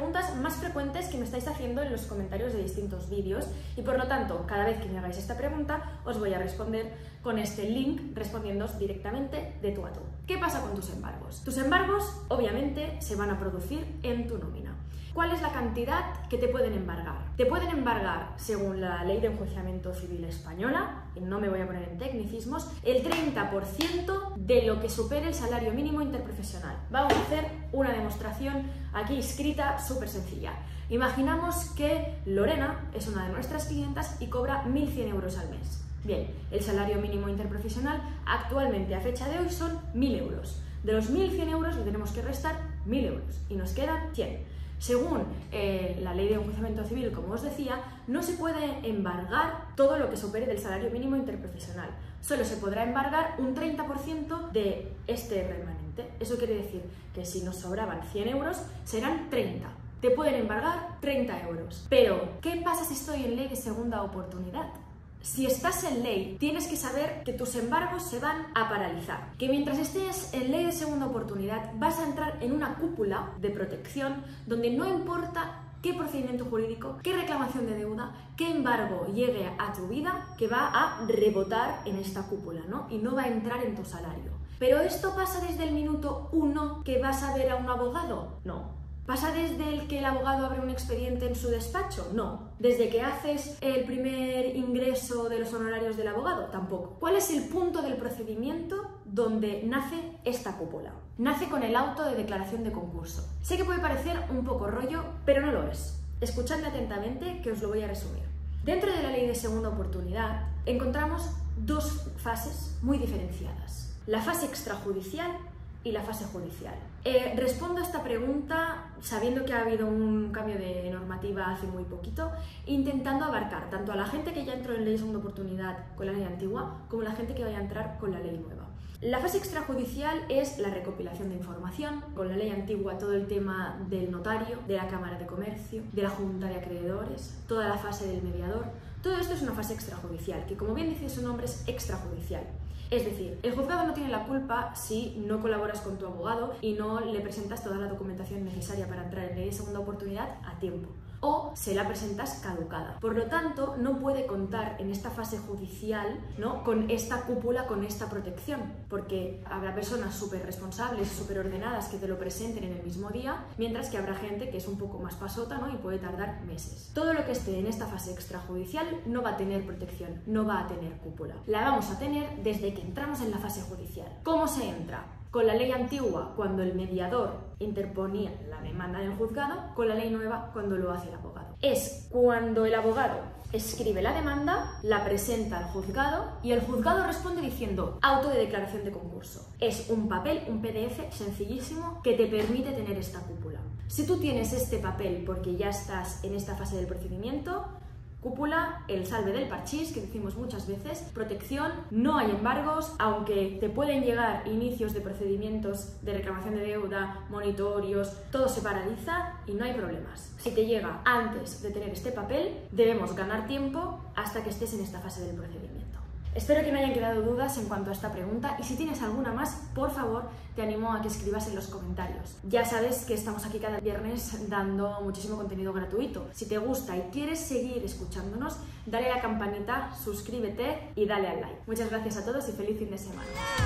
preguntas más frecuentes que me estáis haciendo en los comentarios de distintos vídeos y por lo tanto, cada vez que me hagáis esta pregunta, os voy a responder con este link respondiéndoos directamente de tú a tú. ¿Qué pasa con tus embargos? Tus embargos, obviamente, se van a producir en tu nómina. ¿Cuál es la cantidad que te pueden embargar? Te pueden embargar, según la Ley de Enjuiciamiento Civil española, y no me voy a poner en tecnicismos, el 30% de lo que supere el salario mínimo interprofesional. Vamos a hacer una demostración aquí escrita súper sencilla. Imaginamos que Lorena es una de nuestras clientas y cobra 1.100 euros al mes. Bien, el salario mínimo interprofesional actualmente a fecha de hoy son 1.000 euros. De los 1.100 euros le tenemos que restar 1.000 euros y nos quedan 100. Según la Ley de Enjuiciamiento Civil, como os decía, no se puede embargar todo lo que supere del salario mínimo interprofesional. Solo se podrá embargar un 30% de este remanente. Eso quiere decir que si nos sobraban 100 euros, serán 30. Te pueden embargar 30 euros. Pero, ¿qué pasa si estoy en ley de segunda oportunidad? Si estás en ley, tienes que saber que tus embargos se van a paralizar. Que mientras estés en ley de segunda oportunidad, vas a entrar en una cúpula de protección donde no importa qué procedimiento jurídico, qué reclamación de deuda, qué embargo llegue a tu vida, que va a rebotar en esta cúpula, ¿no? Y no va a entrar en tu salario. ¿Pero esto pasa desde el minuto 1 que vas a ver a un abogado? No. ¿Pasa desde el que el abogado abre un expediente en su despacho? No. ¿Desde que haces el primer ingreso de los honorarios del abogado? Tampoco. ¿Cuál es el punto del procedimiento donde nace esta cúpula? Nace con el auto de declaración de concurso. Sé que puede parecer un poco rollo, pero no lo es. Escuchadme atentamente que os lo voy a resumir. Dentro de la ley de segunda oportunidad encontramos dos fases muy diferenciadas. La fase extrajudicial y la fase judicial. Respondo a esta pregunta sabiendo que ha habido un cambio de normativa hace muy poquito, intentando abarcar tanto a la gente que ya entró en ley de segunda oportunidad con la ley antigua como la gente que vaya a entrar con la ley nueva. La fase extrajudicial es la recopilación de información, con la ley antigua todo el tema del notario, de la Cámara de Comercio, de la Junta de Acreedores, toda la fase del mediador. Todo esto es una fase extrajudicial, que como bien dice su nombre es extrajudicial. Es decir, el juzgado no tiene la culpa si no colaboras con tu abogado y no le presentas toda la documentación necesaria para entrar en ley de segunda oportunidad a tiempo, o se la presentas caducada. Por lo tanto, no puede contar en esta fase judicial, ¿no?, con esta cúpula, con esta protección, porque habrá personas súper responsables, súper ordenadas que te lo presenten en el mismo día, mientras que habrá gente que es un poco más pasota, ¿no?, y puede tardar meses. Todo lo que esté en esta fase extrajudicial no va a tener protección, no va a tener cúpula. La vamos a tener desde que entramos en la fase judicial. ¿Cómo se entra? Con la ley antigua, cuando el mediador interponía la demanda en el juzgado, con la ley nueva, cuando lo hace el abogado. Es cuando el abogado escribe la demanda, la presenta al juzgado y el juzgado responde diciendo auto de declaración de concurso. Es un papel, un PDF sencillísimo que te permite tener esta cúpula. Si tú tienes este papel porque ya estás en esta fase del procedimiento, cúpula, el salve del parchís, que decimos muchas veces, protección, no hay embargos, aunque te pueden llegar inicios de procedimientos de reclamación de deuda, monitorios, todo se paraliza y no hay problemas. Si te llega antes de tener este papel, debemos ganar tiempo hasta que estés en esta fase del procedimiento. Espero que no hayan quedado dudas en cuanto a esta pregunta y si tienes alguna más, por favor, te animo a que escribas en los comentarios. Ya sabes que estamos aquí cada viernes dando muchísimo contenido gratuito. Si te gusta y quieres seguir escuchándonos, dale a la campanita, suscríbete y dale al like. Muchas gracias a todos y feliz fin de semana.